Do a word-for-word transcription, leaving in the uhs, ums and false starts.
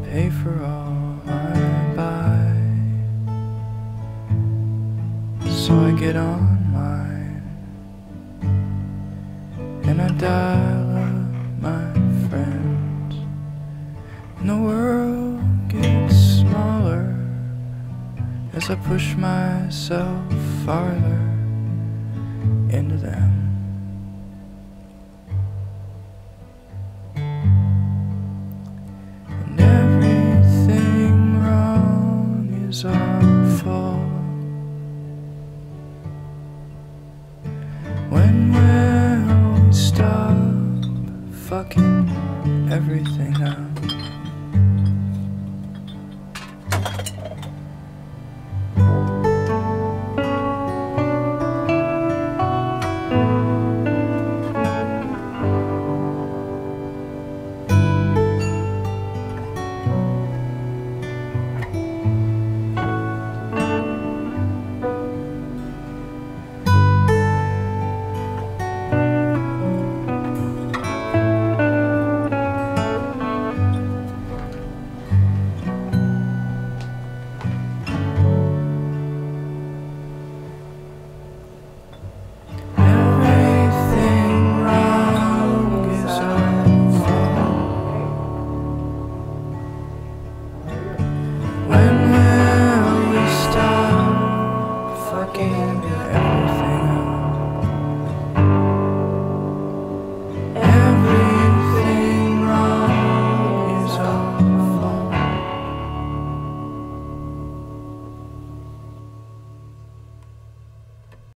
pay for all I buy. So I get online and I dial up my friends, and the world gets smaller as I push myself farther into them.